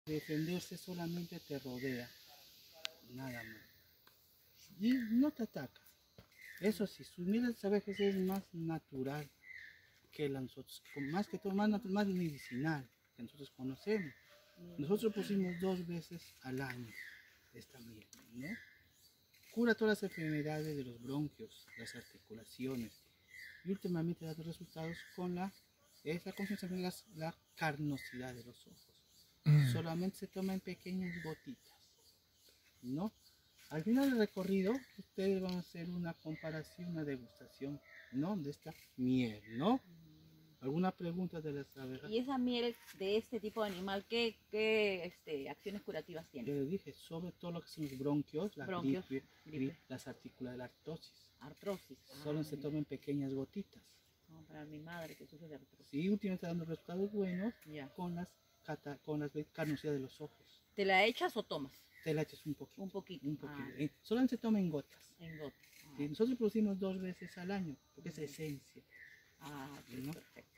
Defenderse solamente te rodea, nada más. Y no te ataca. Eso sí, sus miles a veces es más natural que la nosotros, más que todo, más medicinal que nosotros conocemos. Nosotros pusimos 2 veces al año esta miel, ¿no? Cura todas las enfermedades de los bronquios, las articulaciones, y últimamente ha dado resultados con la confianza en la carnosidad de los ojos. Solamente se toma en pequeñas gotitas, ¿no? Al final del recorrido, ustedes van a hacer una comparación, una degustación, ¿no? De esta miel, ¿no? ¿Alguna pregunta de las abejas? ¿Y esa miel de este tipo de animal, qué acciones curativas Yo tiene? les dije, sobre todo lo que son los bronquios, la gripe, las articulares, la artrosis. Artrosis. Solo se toman pequeñas gotitas. No, para mi madre que sufre de artrosis. Sí, últimamente está dando resultados buenos Ya. con las carnosidad de los ojos. ¿Te la echas o tomas? Te la echas un poquito. Un poquito. Un poquito. Solamente se toma en gotas. En gotas. Sí, nosotros producimos 2 veces al año, porque es esencia. ¿No? Perfecto.